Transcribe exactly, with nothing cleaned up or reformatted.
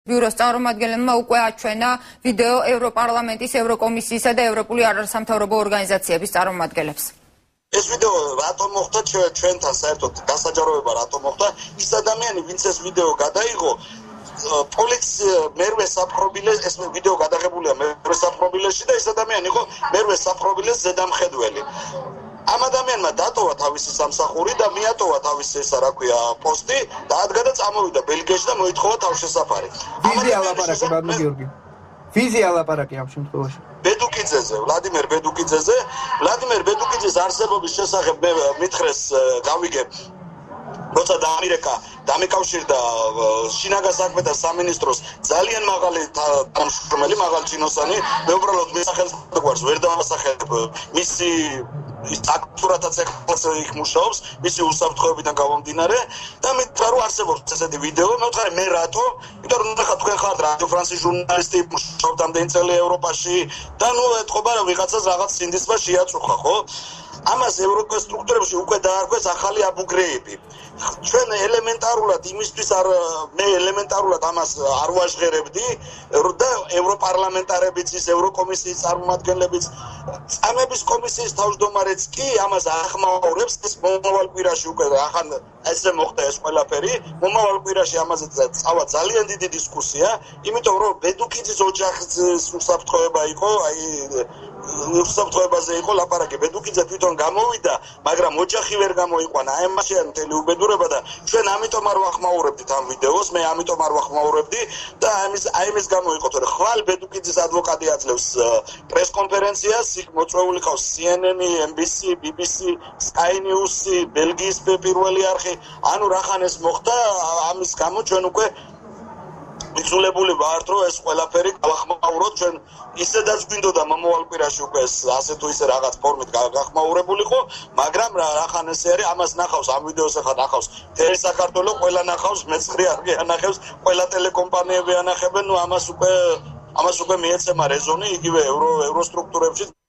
ბიუროს წარმომადგენლებმა უკვე აჩვენა ვიდეო ევროპარლამენტის, ევროკომისიისა და ევროპული არასამთავრობო ორგანიზაციების წარმომადგენლებს. ეს ვიდეო რატომ მოხდა ჩვენთან საერთოდ დასაჯაროება რატომ მოხდა? ის ადამიანი, ვინც ეს ვიდეო გადაიღო, პოლიცია მერვე საფრობილეს ეს ვიდეო გადაღებულია მერვე საფრობილეში და ეს ადამიანი იყო მერვე საფრობილეს ზედამხედველი. ამ ადამიანმა დატოვა თავისი სამსახური და მიატოვა თავისი ესა რა ქვია პოსტი და ადგა და წამოვიდა ბელგიაში და მოითხოვა თავშესაფარი. ვიზია ლაპარაკი ბატონო გიორგი. ვიზია ლაპარაკი ამ შემთხვევაში. ბედუკიძეზე, ვლადიმერ ბედუკიძეზე, ვლადიმერ ბედუკიძის არსებობის შესახებ მე მითხრეს გავიგებ როცა დაამერიკა დამეკავშირდა შინაგან საქმეთა სამინისტროს ძალიან მაღალი თანამშრომელი მაღალ ჩინოსანი მე უბრალოდ მის სახელს გვარს ვერ დავასახელებ მისი ის აქტურათაც ეხლაც იქ მუშაობს მისი უსაფრთხოებიდან გამომდინარე და მითხრა რომ არსებობს ესეთი ვიდეო მე ვთქარი მე რატო იმიტომ რომ ნახა თქვენ ხართ რადიო ფრანსის ჟურნალისტი მუშაობთ ამდენი წელი ევროპაში და ნუ ეთქობა რომ ვიღაცას რაღაც სინდისმა შეაწუხა ხო ამას ევროპის სტრუქტურებში უკვე დაარქვეს ახალი აბუგრეები. ჩვენ ელემენტარულად იმისთვის არ მე ელემენტარულად ამას არ ვაჟღერებდი და ევროპარლამენტარებიც ის ევროკომისიის წარმომადგენლებიც წამების კომისიის თავმჯდომარეც კი ამას ახმაურებს ეს მომავალ კვირაში უკვე ახან ესე მოხდა ეს ყველაფერი მომავალ კვირაში ამაზე წავა ძალიან დიდი დისკუსია იმიტომ რომ ბედუკიძის ოჯახის უსაფრთხოება იყო აი უსაფრთხოებაზე იყო ლაპარაკი ბედუკიძე თვითონ გამოვიდა მაგრამ ოჯახი ვერ გამოიყვანა აი მასია მთელი უბედურება და ჩვენ ამიტომ არ ვახმაურებდით ამ ვიდეოს მე ამიტომ არ ვახმაურებდი და ამის აი ამის გამო იყო თორე ხვალ ბედუკიძის ადვოკატი აძლევს პრეს კონფერენციას იქ მოწვეული ყავს C N N, M B C, B B C, Sky News, ბელგიის პირველი არხი ანუ რახან ეს მოხდა ამის გამო ჩვენ უკვე იცულებული ვართ რომ ეს ყველაფერი გავახმაუროთ ჩვენ ისედაც გვინდოდა მომავალ კვირაში უკვე ეს ასე თუ ისე რაღაც ფორმით გახმაურებულიყო მაგრამ რახან ესე არის ამას ნახავს ამ ვიდეოს ახლა ნახავს თელი საქართველო ყველა ნახავს მეცხრე არგი ანახებს ყველა ტელეკომპანიები ანახებენ ნუ ამას უკვე ამას უკვე მიეცემა რეზონი იგივე ევრო ევროსტრუქტურებში